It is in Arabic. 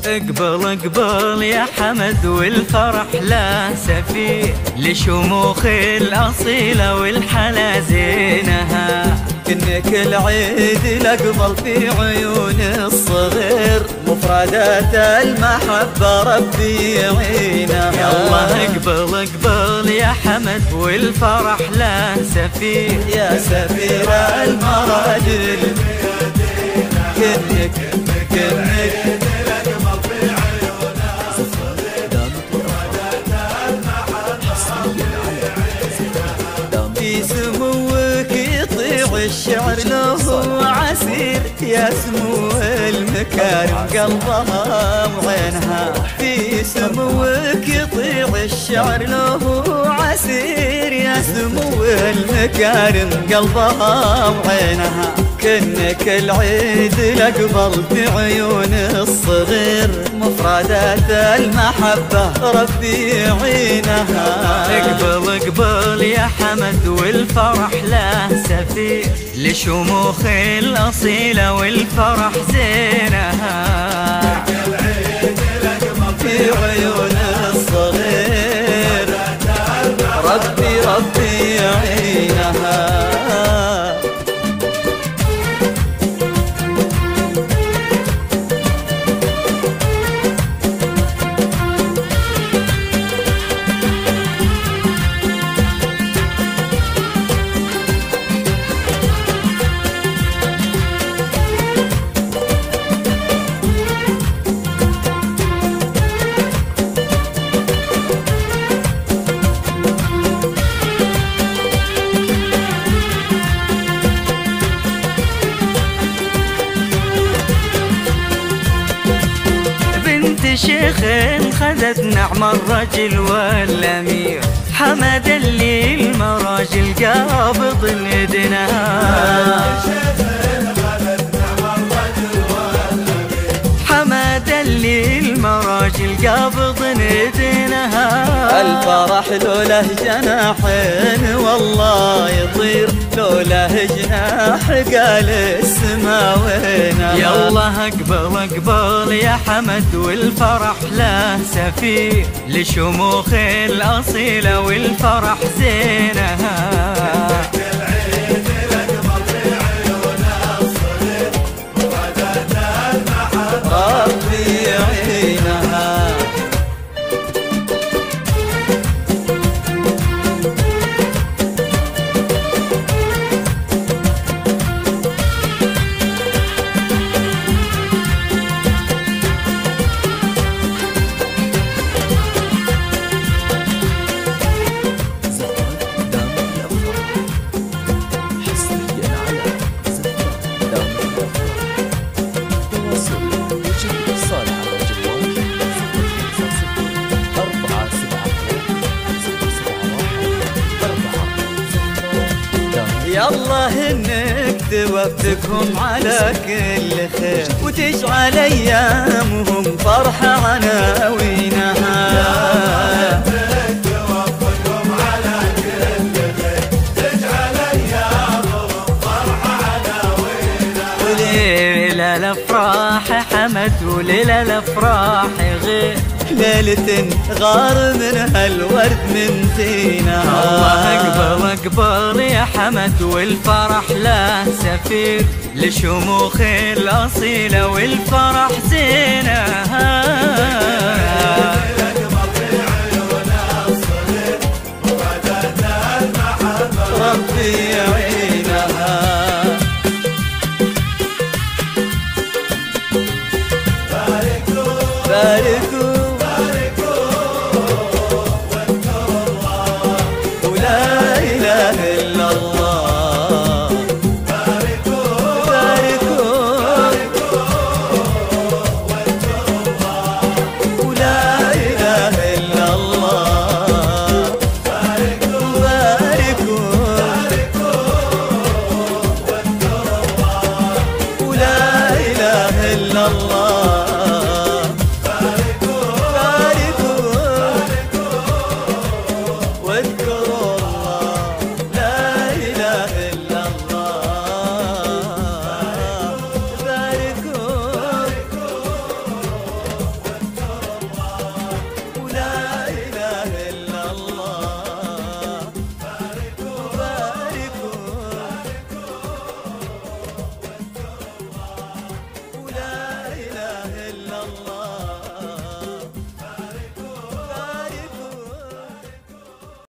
اقبل اقبل يا حمد والفرح لا سفير لشموخ الأصيلة والحلا زينها. كنك العيد الأقبل في عيون الصغير مفردات المحبة ربي يعينها. يلا اقبل اقبل يا حمد والفرح لا سفير يا سفير المراجل كنك في سموك يطيع الشعر له عسير يا سمو المكارم قلبها وعينها. في سموك يطيع الشعر له عسير يا سمو المكارم قلبها وعينها. كنك العيد الأقبل في عيون الصغير مفردات المحبة ربي يعينها. اقبل اقبل يا حمد والفرح لا سفير لشموخ الأصيلة والفرح زينها. في عيون الصغير ربي يعينها. شيخ خذت نعم الرجل والأمير حمد اللي المراجل قابض ندنها. حمد اللي المراجل قابض ندنها. الفرح له جناحين والله يطير له جناح قال السما وينها. يلا اقبل اقبل يا حمد والفرح لا سفير لشموخ الأصيلة والفرح زينها. ربي يعينها. يالله انك توفقهم على كل خير وتجعل ايامهم فرحة عناوينها. توفقهم على كل خير تجعل ايامهم فرحة عناوينها. وليلة الافراح حمد وليلة الافراح غير ليلة غار منها الورد من زينها. الله اقبل اقبل يا حمد والفرح لا سفير لشموخ الأصيلة والفرح زينها. ربي